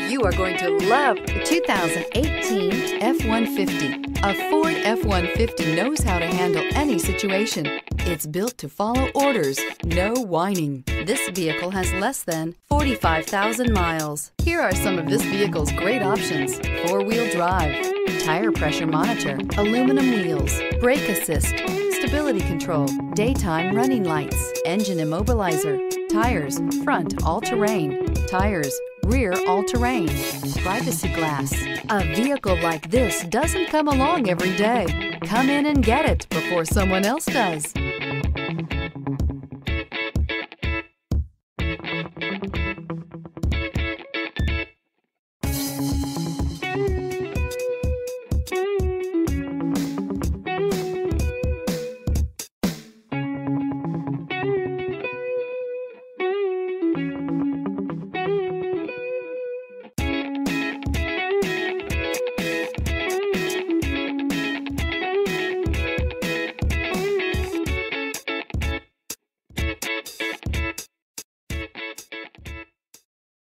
You are going to love the 2018 F-150. A Ford F-150 knows how to handle any situation. It's built to follow orders, no whining. This vehicle has less than 45,000 miles. Here are some of this vehicle's great options: four-wheel drive, tire pressure monitor, aluminum wheels, brake assist, stability control, daytime running lights, engine immobilizer, tires, front all-terrain, tires, rear all-terrain, privacy glass. A vehicle like this doesn't come along every day. Come in and get it before someone else does.